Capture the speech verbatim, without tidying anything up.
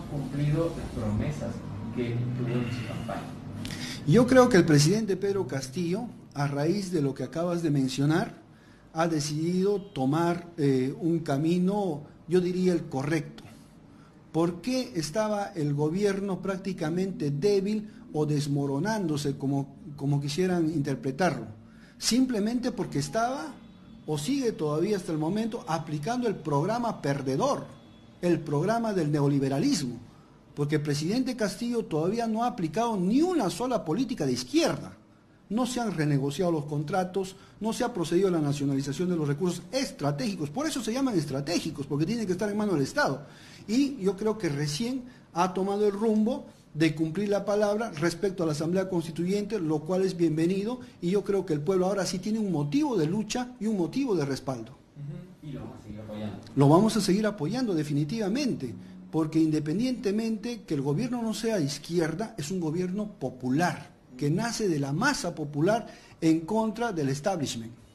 cumplido las promesas que tuvo en su campaña? Yo creo que el presidente Pedro Castillo, a raíz de lo que acabas de mencionar, ha decidido tomar eh, un camino, yo diría el correcto. ¿Por qué estaba el gobierno prácticamente débil o desmoronándose, como, como quisieran interpretarlo? Simplemente porque estaba, o sigue todavía hasta el momento, aplicando el programa perdedor, el programa del neoliberalismo, porque el presidente Castillo todavía no ha aplicado ni una sola política de izquierda. No se han renegociado los contratos, no se ha procedido a la nacionalización de los recursos estratégicos, por eso se llaman estratégicos, porque tienen que estar en manos del Estado. Y yo creo que recién ha tomado el rumbo de cumplir la palabra respecto a la Asamblea Constituyente, lo cual es bienvenido, y yo creo que el pueblo ahora sí tiene un motivo de lucha y un motivo de respaldo. Uh-huh. Y lo vamos a seguir apoyando. Lo vamos a seguir apoyando definitivamente, porque independientemente que el gobierno no sea de izquierda, es un gobierno popular, que nace de la masa popular en contra del establishment.